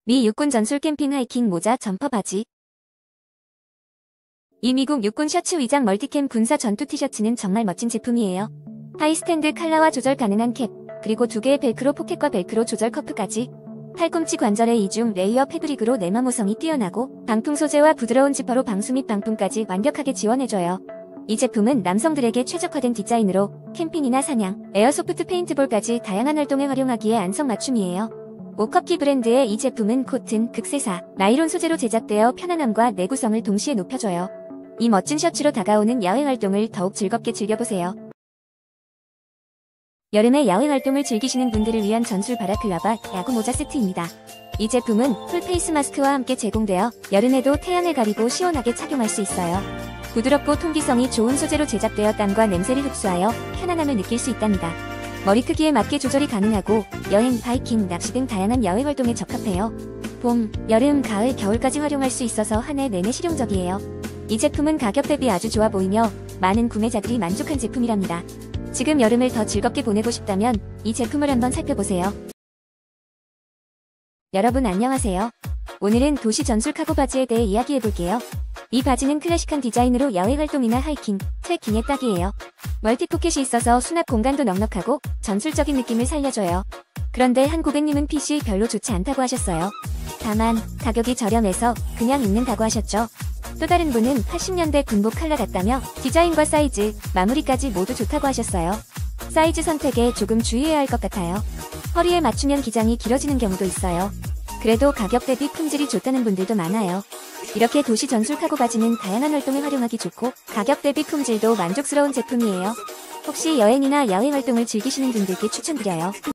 미 육군 전술 캠핑 하이킹 모자 점퍼 바지. 이 미국 육군 셔츠 위장 멀티캠 군사 전투 티셔츠는 정말 멋진 제품이에요. 하이스탠드 칼라와 조절 가능한 캡, 그리고 2개의 벨크로 포켓과 벨크로 조절 커프까지. 팔꿈치 관절의 이중 레이어 패브릭으로 내마모성이 뛰어나고 방풍 소재와 부드러운 지퍼로 방수 및 방풍까지 완벽하게 지원해줘요. 이 제품은 남성들에게 최적화된 디자인으로 캠핑이나 사냥, 에어소프트 페인트볼까지 다양한 활동에 활용하기에 안성맞춤이에요. 오커키 브랜드의 이 제품은 코튼, 극세사, 나일론 소재로 제작되어 편안함과 내구성을 동시에 높여줘요. 이 멋진 셔츠로 다가오는 야외 활동을 더욱 즐겁게 즐겨보세요. 여름에 야외 활동을 즐기시는 분들을 위한 전술 바라클라바 야구 모자 세트입니다. 이 제품은 풀 페이스 마스크와 함께 제공되어 여름에도 태양을 가리고 시원하게 착용할 수 있어요. 부드럽고 통기성이 좋은 소재로 제작되어 땀과 냄새를 흡수하여 편안함을 느낄 수 있답니다. 머리 크기에 맞게 조절이 가능하고 여행, 바이킹, 낚시 등 다양한 야외 활동에 적합해요. 봄, 여름, 가을, 겨울까지 활용할 수 있어서 한 해 내내 실용적이에요. 이 제품은 가격 대비 아주 좋아 보이며 많은 구매자들이 만족한 제품이랍니다. 지금 여름을 더 즐겁게 보내고 싶다면 이 제품을 한번 살펴보세요. 여러분 안녕하세요. 오늘은 도시 전술 카고 바지에 대해 이야기해볼게요. 이 바지는 클래식한 디자인으로 야외 활동이나 하이킹, 트레킹에 딱이에요. 멀티 포켓이 있어서 수납 공간도 넉넉하고 전술적인 느낌을 살려줘요. 그런데 한 고객님은 핏이 별로 좋지 않다고 하셨어요. 다만 가격이 저렴해서 그냥 입는다고 하셨죠. 또 다른 분은 80년대 군복 컬러 같다며 디자인과 사이즈, 마무리까지 모두 좋다고 하셨어요. 사이즈 선택에 조금 주의해야 할 것 같아요. 허리에 맞추면 기장이 길어지는 경우도 있어요. 그래도 가격 대비 품질이 좋다는 분들도 많아요. 이렇게 도시 전술 카고 바지는 다양한 활동에 활용하기 좋고 가격 대비 품질도 만족스러운 제품이에요. 혹시 여행이나 야외 활동을 즐기시는 분들께 추천드려요.